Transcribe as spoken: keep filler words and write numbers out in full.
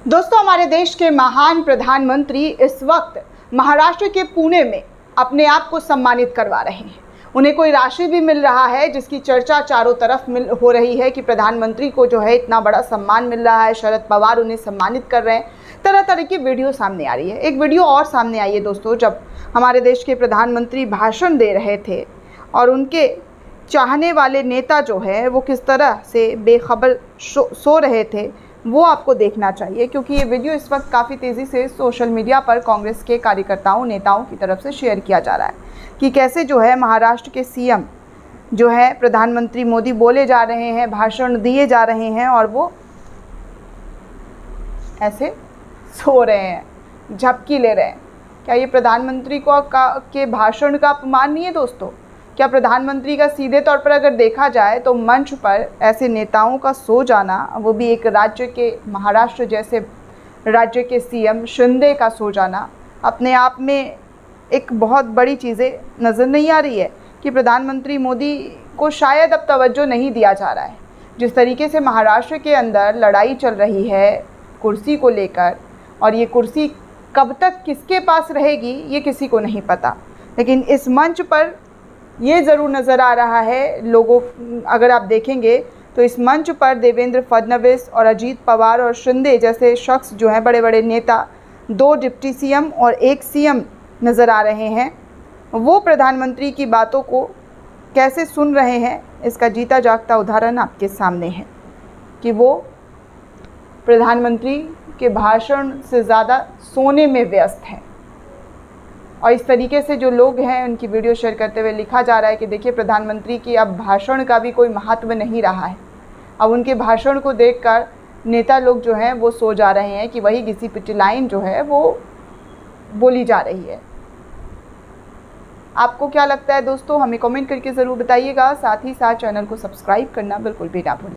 दोस्तों, हमारे देश के महान प्रधानमंत्री इस वक्त महाराष्ट्र के पुणे में अपने आप को सम्मानित करवा रहे हैं। उन्हें कोई राशि भी मिल रहा है जिसकी चर्चा चारों तरफ मिल हो रही है कि प्रधानमंत्री को जो है इतना बड़ा सम्मान मिल रहा है। शरद पवार उन्हें सम्मानित कर रहे हैं। तरह तरह की वीडियो सामने आ रही है। एक वीडियो और सामने आई है दोस्तों, जब हमारे देश के प्रधानमंत्री भाषण दे रहे थे और उनके चाहने वाले नेता जो है वो किस तरह से बेखबर सो रहे थे, वो आपको देखना चाहिए, क्योंकि ये वीडियो इस वक्त काफ़ी तेज़ी से सोशल मीडिया पर कांग्रेस के कार्यकर्ताओं नेताओं की तरफ से शेयर किया जा रहा है कि कैसे जो है महाराष्ट्र के सीएम जो है प्रधानमंत्री मोदी बोले जा रहे हैं, भाषण दिए जा रहे हैं और वो ऐसे सो रहे हैं, झपकी ले रहे हैं। क्या ये प्रधानमंत्री को का के भाषण का अपमान नहीं है दोस्तों? क्या प्रधानमंत्री का सीधे तौर पर अगर देखा जाए तो मंच पर ऐसे नेताओं का सो जाना, वो भी एक राज्य के महाराष्ट्र जैसे राज्य के सीएम शिंदे का सो जाना, अपने आप में एक बहुत बड़ी चीज़ें नज़र नहीं आ रही है कि प्रधानमंत्री मोदी को शायद अब तवज्जो नहीं दिया जा रहा है। जिस तरीके से महाराष्ट्र के अंदर लड़ाई चल रही है कुर्सी को लेकर, और ये कुर्सी कब तक किसके पास रहेगी ये किसी को नहीं पता, लेकिन इस मंच पर ये ज़रूर नज़र आ रहा है लोगों, अगर आप देखेंगे तो इस मंच पर देवेंद्र फडणवीस और अजीत पवार और शिंदे जैसे शख्स जो हैं, बड़े बड़े नेता, दो डिप्टी सीएम और एक सीएम नज़र आ रहे हैं। वो प्रधानमंत्री की बातों को कैसे सुन रहे हैं, इसका जीता जागता उदाहरण आपके सामने है कि वो प्रधानमंत्री के भाषण से ज़्यादा सोने में व्यस्त हैं। और इस तरीके से जो लोग हैं उनकी वीडियो शेयर करते हुए लिखा जा रहा है कि देखिए, प्रधानमंत्री की अब भाषण का भी कोई महत्व नहीं रहा है। अब उनके भाषण को देखकर नेता लोग जो हैं वो सो जा रहे हैं कि वही घिसी पिटी लाइन जो है वो बोली जा रही है। आपको क्या लगता है दोस्तों? हमें कमेंट करके ज़रूर बताइएगा। साथ ही साथ चैनल को सब्सक्राइब करना बिल्कुल भी ना भूलें।